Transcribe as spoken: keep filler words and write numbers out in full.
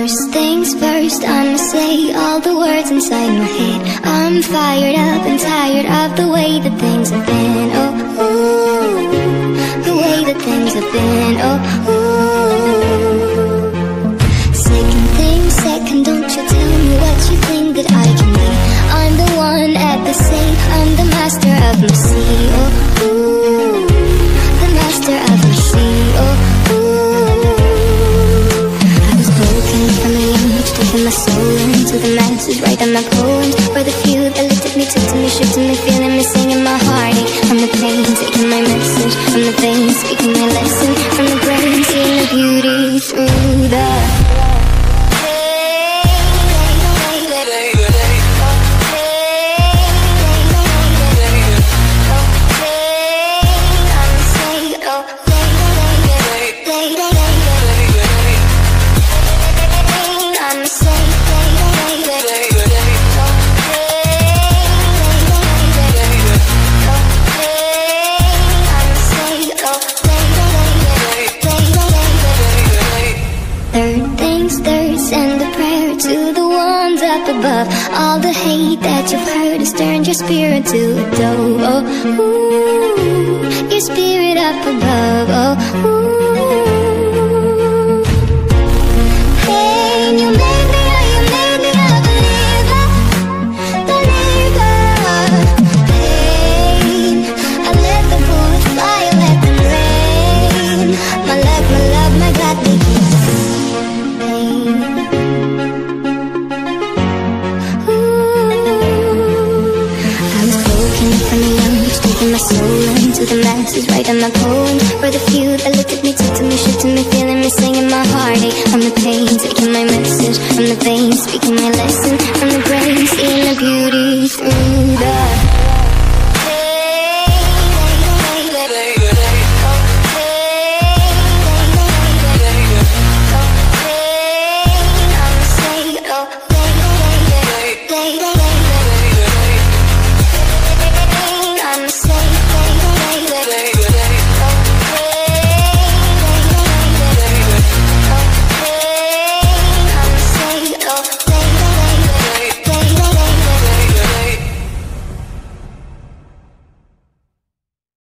First things first, I'ma say all the words inside my head. I'm fired up and tired of the way that things have been. Oh, ooh, the way that things have been. Oh, ooh. Second thing second, don't you tell me what you think that I can be. I'm the one at the sea, I'm the master of my sea. Oh, ooh, the master of my sea. Oh, taking my soul into the masses, writing my poems for the few that looked at me, took to me, shook to me, feeling me, singing my heartache from the pain, taking my message from the veins, speaking my lesson from the brain, seeing the beauty through the above. All the hate that you've heard has turned your spirit to a dove. Oh, ooh, your spirit up above. Oh, ooh. Pain, you made me, oh, you made me a believer, believer. Pain, I let the bullets fly, I let them rain. My love, my love, my God, they keep pain. From the young, taking my soul into the masses, writing my poems for the few that